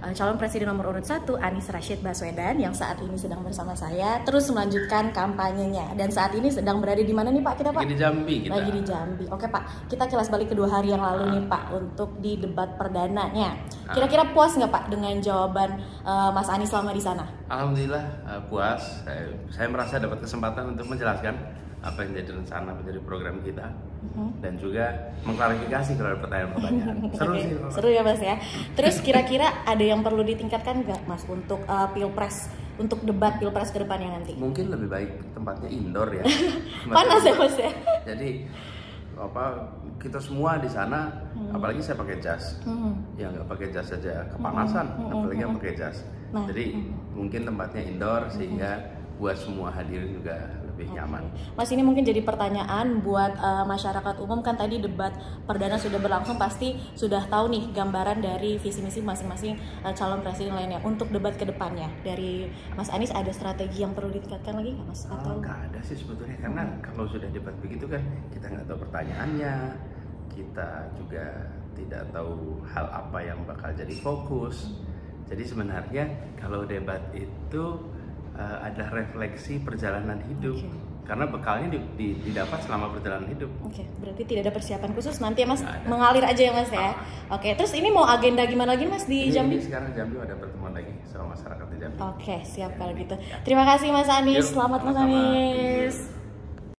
calon presiden nomor urut 1 Anies Rashid Baswedan yang saat ini sedang bersama saya terus melanjutkan kampanyenya. Dan saat ini sedang berada di mana nih Pak kita Pak? Lagi di Jambi kita. Lagi di Jambi. Oke Pak, kita kilas balik ke 2 hari yang lalu nih Pak untuk di debat perdananya. Kira-kira puas nggak Pak dengan jawaban Mas Anies selama di sana? Alhamdulillah puas. Saya merasa dapat kesempatan untuk menjelaskan apa yang jadi rencana menjadi program kita dan juga mengklarifikasi kalau ada pertanyaan-pertanyaan. Seru sih. Seru ya Mas ya. Terus kira-kira ada yang perlu ditingkatkan nggak Mas untuk pilpres, untuk debat pilpres ke depannya nanti? Mungkin lebih baik tempatnya indoor ya. Panas ya Mas ya. Jadi kita semua di sana, apalagi saya pakai jas, ya nggak pakai jas saja kepanasan, apalagi yang pakai jas. Jadi mungkin tempatnya indoor sehingga buat semua hadirin juga lebih nyaman. Mas, ini mungkin jadi pertanyaan buat masyarakat umum, kan tadi debat perdana sudah berlangsung, pasti sudah tahu nih gambaran dari visi misi masing-masing calon presiden lainnya. Untuk debat ke depannya dari Mas Anies ada strategi yang perlu ditingkatkan lagi nggak Mas? Atau nggak ada sih sebetulnya, karena kalau sudah debat begitu kan kita nggak tahu pertanyaannya, kita juga tidak tahu hal apa yang bakal jadi fokus. Jadi sebenarnya kalau debat itu ada refleksi perjalanan hidup, karena bekalnya didapat selama perjalanan hidup. Berarti tidak ada persiapan khusus nanti ya Mas, mengalir aja ya Mas ya. Terus ini mau agenda gimana lagi Mas di Jambi? Sekarang Jambi ada pertemuan lagi sama masyarakat di Jambi. Siap kalau gitu. Terima kasih Mas Anies, selamat Mas Anies.